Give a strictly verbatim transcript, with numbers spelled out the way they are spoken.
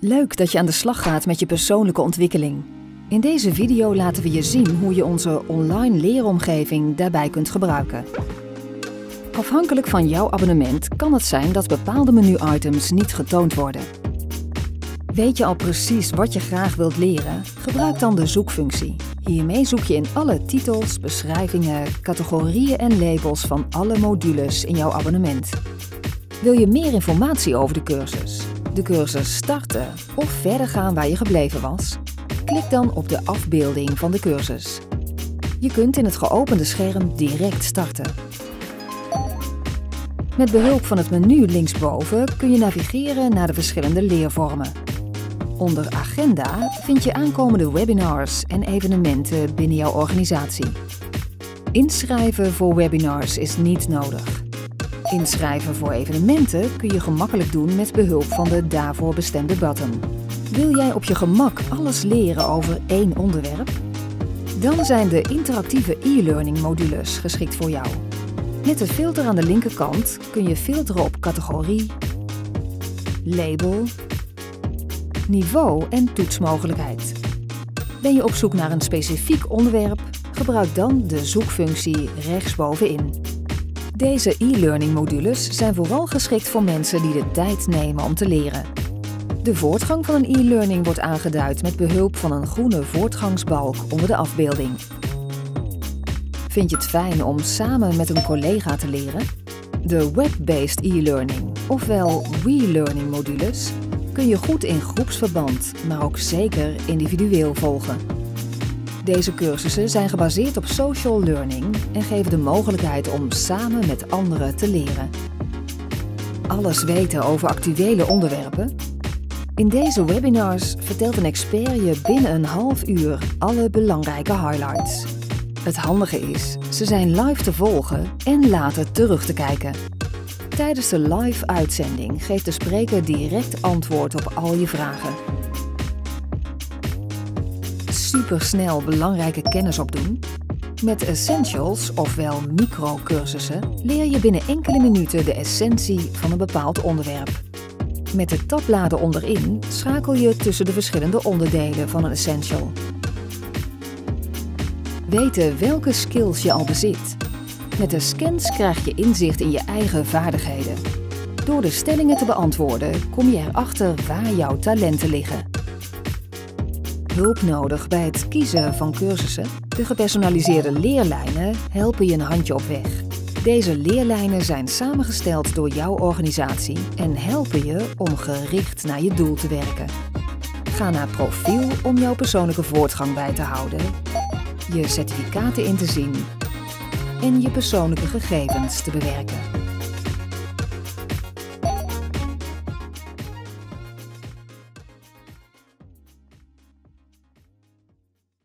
Leuk dat je aan de slag gaat met je persoonlijke ontwikkeling. In deze video laten we je zien hoe je onze online leeromgeving daarbij kunt gebruiken. Afhankelijk van jouw abonnement kan het zijn dat bepaalde menu-items niet getoond worden. Weet je al precies wat je graag wilt leren? Gebruik dan de zoekfunctie. Hiermee zoek je in alle titels, beschrijvingen, categorieën en labels van alle modules in jouw abonnement. Wil je meer informatie over de cursus, de cursus starten of verder gaan waar je gebleven was? Klik dan op de afbeelding van de cursus. Je kunt in het geopende scherm direct starten. Met behulp van het menu linksboven kun je navigeren naar de verschillende leervormen. Onder Agenda vind je aankomende webinars en evenementen binnen jouw organisatie. Inschrijven voor webinars is niet nodig. Inschrijven voor evenementen kun je gemakkelijk doen met behulp van de daarvoor bestemde button. Wil jij op je gemak alles leren over één onderwerp? Dan zijn de interactieve e-learning modules geschikt voor jou. Met de filter aan de linkerkant kun je filteren op categorie, label, niveau en toetsmogelijkheid. Ben je op zoek naar een specifiek onderwerp? Gebruik dan de zoekfunctie rechtsbovenin. Deze e-learning modules zijn vooral geschikt voor mensen die de tijd nemen om te leren. De voortgang van een e-learning wordt aangeduid met behulp van een groene voortgangsbalk onder de afbeelding. Vind je het fijn om samen met een collega te leren? De web-based e-learning, ofwel we-learning modules, kun je goed in groepsverband, maar ook zeker individueel volgen. Deze cursussen zijn gebaseerd op social learning en geven de mogelijkheid om samen met anderen te leren. Alles weten over actuele onderwerpen? In deze webinars vertelt een expert je binnen een half uur alle belangrijke highlights. Het handige is, ze zijn live te volgen en later terug te kijken. Tijdens de live uitzending geeft de spreker direct antwoord op al je vragen. Supersnel belangrijke kennis opdoen? Met Essentials, ofwel microcursussen, leer je binnen enkele minuten de essentie van een bepaald onderwerp. Met de tabbladen onderin schakel je tussen de verschillende onderdelen van een essential. Weten welke skills je al bezit. Met de scans krijg je inzicht in je eigen vaardigheden. Door de stellingen te beantwoorden kom je erachter waar jouw talenten liggen. Hulp nodig bij het kiezen van cursussen? De gepersonaliseerde leerlijnen helpen je een handje op weg. Deze leerlijnen zijn samengesteld door jouw organisatie en helpen je om gericht naar je doel te werken. Ga naar profiel om jouw persoonlijke voortgang bij te houden, je certificaten in te zien en je persoonlijke gegevens te bewerken.